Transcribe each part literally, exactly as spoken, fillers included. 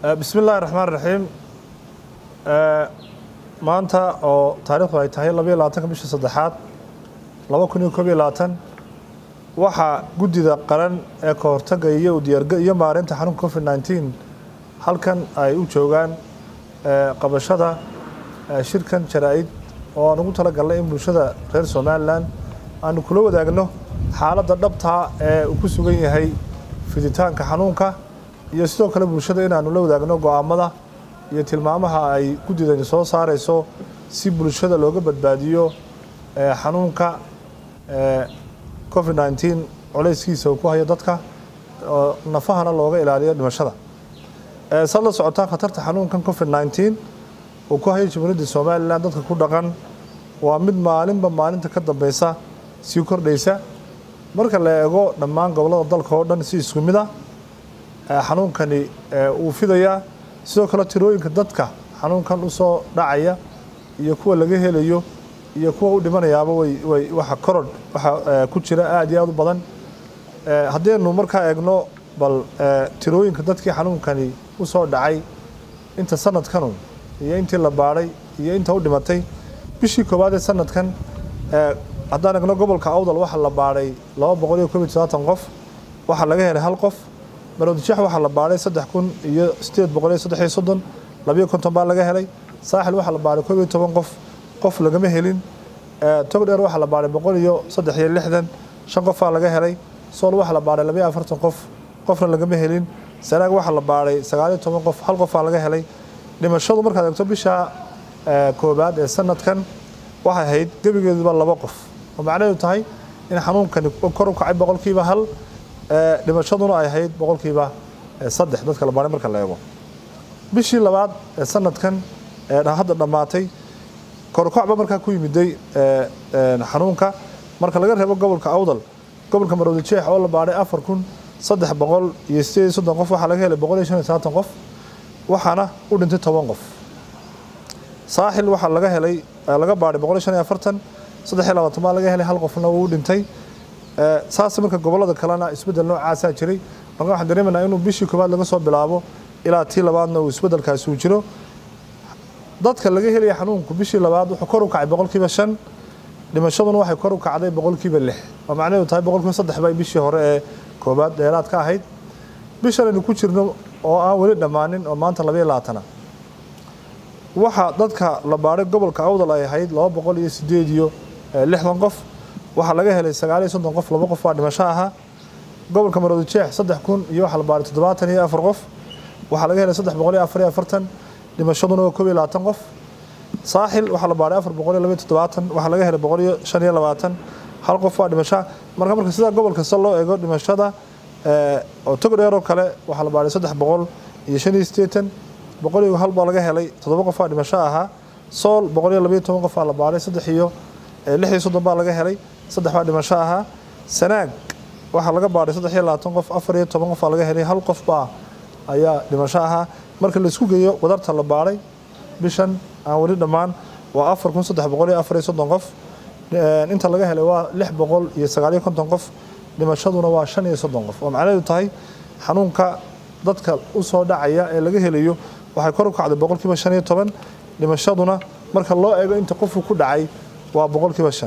بسم الله الرحمن الرحيم maanta oo taariikhdu ay tahay laba iyo labaatan bishii saddexaad laba kun iyo koob iyo labaatan waxa gudida qaran ee ka hortagga iyo diyaarga iyo maareynta xanuunka Covid nineteen halkan ay u joogaan qabashada shirkan jaraa'id oo aan ugu talagalnay in bulshada reer Somaliland aan kula wadaagno xaaladda dhabta ee uu ku sugan yahay fiditaanka xanuunka iyo sidoo kale bulshada inaanu la wadaagno go'aamada iyo tilmaamaha ay gudidani soo saarayso si bulshada looga badbaadiyo xanuunka Covid nineteen culayskiisa uu ku hayo dadka nafahana looga ilaaliyo dhimashada ee sala socota khatarta xanuunkan Covid nineteen oo ku hayo jumhuriyadda Somaliland dadka ku dhaqan waa mid maalinba maalinta ka dambaysa si kordhaysa marka la eego dhammaan gobolada dalka oo dhan si isku mid ah xanuunkani uu fidayaa sidoo kale tirooyinka dadka xanuunkan u soo dhacaya iyo kuwa laga helayo iyo kuwa u dhimanayaaba way way waxa korod waxa ku jira aad iyo aad u badan hadeenu marka eegno bal tirooyinka dadkii xanuunkani u soo dhacay inta sanadkan iyo intii la baaray iyo inta u dhimatay bishii koobaad ee sanadkan haddaan eegno gobolka Awdal waxa la baaray laba boqol iyo koob iyo toban qof waxa laga helay hal qof Warbixiyey waxa la baaray saddex kun iyo siddeed boqol iyo saddex iyo soddon laba iyo konton baa laga helay Saaxil waxa la baaray koob iyo toban qof qof lagama helin Togdheer waxa la baaray boqol iyo saddex iyo lixdan shan qof laga helay Sool waxa la baaray laba iyo afartan qof qofna lagama helin Sanaag waxa la baaray sagaal iyo toban qof hal qof laga helay dhimashadu markaad eegto bisha koobaad ee sanadkan waxa ahayd gabigeeduba laba qof oo macnaheedu tahay in xanuunkan kor u kacay boqolkiiba hal dhimashaduna ay ahayd boqolkiiba saddex dadka la baaray marka la eego bishii labaad ee sanadkan ee hadda dhamaatay kor u kacba marka ku yimiday xanuunka marka laga reebo gobolka Awdal gobolka Warbixiyey oo la baaray afar kun saddex boqol iyo siddeed iyo soddon qof waxa laga helay boqol iyo shan iyo soddon qof waxaana u dhintay toban qof Saaxil waxa laga helay laga baaray boqol iyo shan iyo afartan saddex iyo labaatan baa laga helay hal qofna uu dhintay saas marka gobolada kalena isbedel noocaas ah jiray marka waxaan dareemaynaa inuu bishii koobaad laga soo bilaabo ilaa tii labaadna uu isbedelkaasi u jiro dadka laga helay xanuunku bishii labaad wuxuu kor u kacay boqolkiiba shan dhimashaduna waxay kor u kacday boqolkiiba lix oo macnaheedu tahay boqolkiiba saddex bay bishii hore ee koobaad dheeraad ka ahayd bishan aynu ku jirno oo aan weli dhamaanin oo maanta laba iyo labaatan waxa dadka la baaray gobolka Awdal ay ahayd laba boqol iyo siddeed iyo lixdan qof waxa laga helay sagaal iyo soddon qof laba qof waa dhimasho ah gobolka Warbixiyey saddex kun iyo waxa la baaray toddobaatan iyo afar qof waxa laga helay saddex boqol iyo afar iyo afartan dhimashaduna waa koob iyo labaatan qof Saaxil waxa la baaray afar boqol iyo laba iyo toddobaatan waxa laga helay boqol iyo shan iyo labaatan hal qof waa dhimasho marka marka sida gobolka sal loo eego dhimashada ee oo Togdheer oo kale waxa la baaray saddex boqol iyo shan iyo siddeetan boqol iyo hal baa laga helay toddoba qof waa dhimasho ah Sool boqol iyo laba iyo toban qof la baaray saddex iyo lix iyo soddon baa laga helay saddex baa dhimasho ah Sanaag waxa laga baaray saddex iyo labaatan qof afar iyo toban qof laga helay hal qof baa ayaa dhimasho ah marka la isku geeyo wadarta la baaray bishan aan wali dhamaan waa afar kun saddex boqol iyo afar iyo soddon qof inta laga helay waa lix boqol iyo sagaal iyo konton qof dhimashaduna waa shan iyo soddon qof oo macnaheedu tahay xanuunka dadka u soo dhacaya ee laga helayo waxay kor u kacday boqolkiiba shan iyo toban dhimashaduna marka loo eego inta qof ku dhacay waa boqolkiiba shan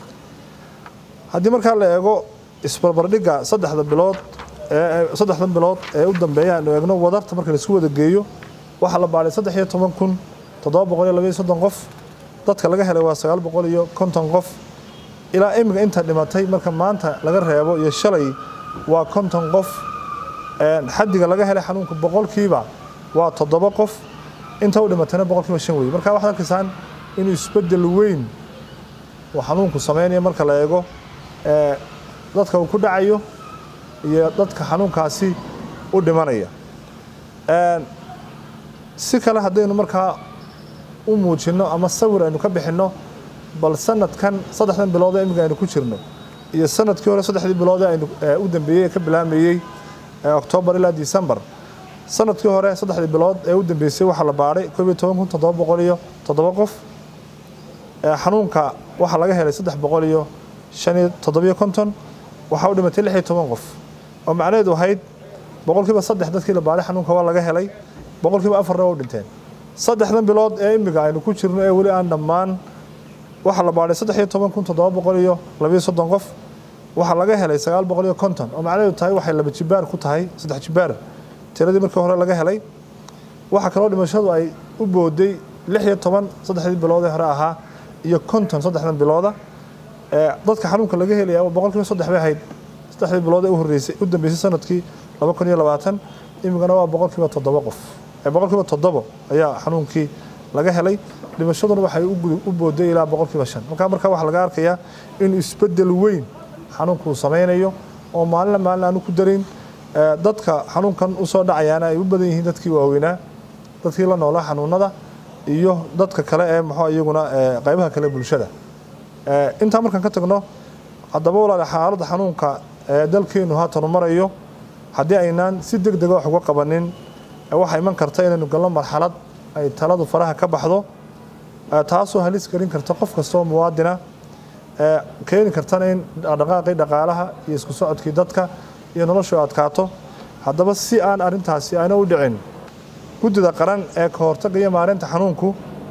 haddii marka la eego isbarbardhigga saddexda bilood ee saddexdan bilood ee u dambeeyay aan eegno wadarta marka la isku wada geeyo waxa la baaray saddex iyo toban kun toddoba boqol iyo laba iyo soddon qof dadka laga helay waa sagaal boqol iyo konton qof ilaa imika inta dhimatay marka maanta laga reebo iyo shalay waa konton qof ee xaddiga laga helay xanuunka boqolkiiba waa toddoba qof inta u dhimatayna boqolkiiba shan weey marka waxa halkaasaan inuu isbedel weyn oo xanuunku sameeyo marka la eego ee dadka uu ku dhacayo iyo dadka xanuunkaasi u dhimanaya ee si kale hadaynu marka u muujino ama sawir aynu ka bixino bal sanadkan saddexdan bilood ee imika aynu ku jirno iyo sanadkii hore saddexdii bilood ee aynu u dambeeyay ka bilaamayay October ilaa December sanadkii hore saddexdii bilood ee u dambeysay waxa la baaray koob iyo toban kun toddoba boqol iyo toddoba qof ee xanuunka waxa laga helay saddex boqol iyo shan iyo toddoba iyo konton waxa u dhimatay lix iyo toban qof oo macnaheedu ahayd boqolkiiba saddex dadkii la baaray xanuunka waa laga helay boqolkiiba afar oo dhinteen saddexdan bilood ee imiga aynu ku jirno ee wali aan dhammaan waxa la baaray saddex iyo toban kun toddoba boqol iyo laba iyo soddon qof waxa laga helay sagaal boqol iyo konton oo macnaheedu tahay waxay laba jibaar ku tahay saddex jibaar tiradii markii hore laga helay waxa kale oo dhimashadu ay u booday lix iyo toban saddexdii bilood ee hore ahaa iyo konton saddexdan bilooda ee dadka xanuunka laga helaya oo boqolkiiba saddex bay ahayd saddexdii bilood ee u horeysay u dambeysay sanadkii laba kun iyo labaatan imigana waa boqolkiiba toddoba qof ee boqolkiiba toddoba ayaa xanuunkii laga helay dhimashaduna waxay u booday ilaa boqolkiiba shan marka marka waxa laga arkayaa in isbedel weyn xanuunku sameeyo oo maalin maalin aanu ku darin dadka xanuunkan u soo dhacayaana ay u badan yihiin dadkii waaweynaa dadkii la noolaa xanuunada iyo dadka kale ee maxaa iyaguna qaybaha kale bulshada ee inta markan ka tagno hadaba walaal xaaladda xanuunka ee dalkeenu haatan marayo hadii aynaan si degdeg ah wax uga qabanin waxa iman karta inaynu galno marxalad ay taladu faraha ka baxdo taasoo halis garin karta qof kasta oo muwaadina ee keenin kartana in dhaqaaqay dhaqaalaha iyo isku socodkii dadka iyo nolosha adkaato hadaba si aan arintaasi ayna u dhicin gudida qaran ee ka hortagaya maareynta xanuunku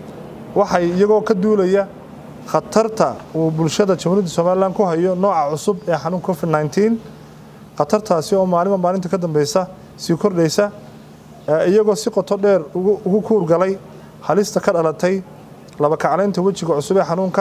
waxay iyagoo ka duulaya khatarta uu bulshada Jamhuuriyadda Somaliland ku hayo nooca cusub ee xanuunka Covid nineteen khatartaasi oo maalin maalinta ka dambaysa si kordhaysa iyagoo si qoto dheer ugu kuurgalay halista ka dhalatay laba kacleynta wajiga cusub ee xanuunka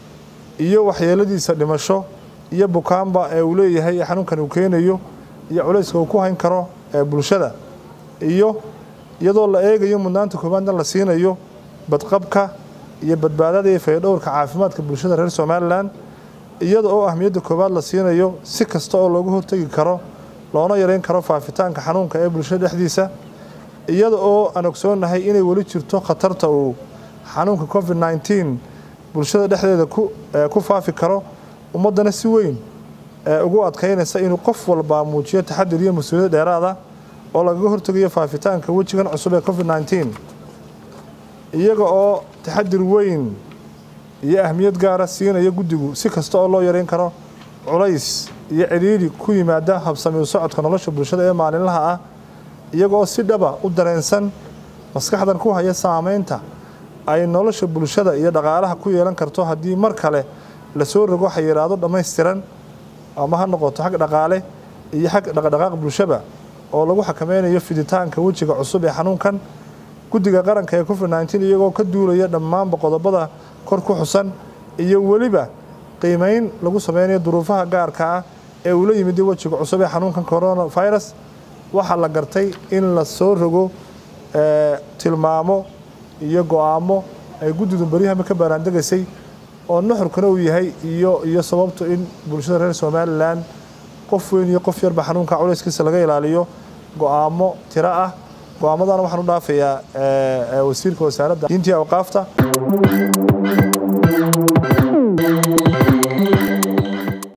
iyo waxyeeladiisa dhimasho iyo bukaanba ee uu leeyahay xanuunkan uu keenayo iyo culayska uu ku hayn karo ee bulshada iyo iyadoo la eegayo mudnaanta koobaadna la siinayo badqabka iyo badbaadada iyo fayadhowrka caafimaadka bulshada reer Somaliland iyadoo oo ahmiyadda koobaad la siinayo si kasta oo looga hortagi karo loona yareyn karo faafitaanka xanuunka ee bulshada dhexdiisa iyadoo oo aan ogsoonahay inay wali jirto khatarta uu xanuunka Covid nineteen bulshada dhexdeeda ku ku faafi karo ummadana si weyn ugu adkaynaysa inuu qof walba muujiyo taxadir iyo mas'uuliyad dheeraad ah oo laga hortagayo faafitaanka wajigan cusub ee Covid nineteen iyaga oo taxadir weyn iyo ahmiyad gaar ah siinaya gudigu si kasta oo loo yareyn karo culays iyo ciriiri ku yimaada habsami u socodka nolosha bulshada ee maalinlaha ah iyaga oo si dhaba u dareensan maskaxdan ku haya saameynta ay nolosha bulshada iyo dhaqaalaha ku yeelan karto hadii mar kale la soo rogo xayiraado dhameystiran ama ha noqoto xaq dhaqaale iyo xaq dhaqdhaqaaq bulshada oo lagu xakameynayo fiditaanka wajiga cusub ee xanuunkan gudiga qaranka ee Covid nineteen iyagoo ka duulaya dhammaan qodobada kor ku xusan iyo waliba qiimeyn lagu sameeyo duruufaha gaarka ah ee uu la yimid wajiga cusub ee xanuunkan coronavirus waxa la gartay in la soo rogo ee tilmaamo iyo go'aamo ay gudidu bariyaha ka baaraandegaysay oo nuxurkana uu yahay iyo iyo sababtu in bulshada reer Somaliland qof weyn iyo qof yarba xanuunka culayskiisa laga ilaaliyo go'aamo tira ah go'aamadana waxaan u dhaafayaa ee wasiirka wasaaradda diinta iyo awqaafta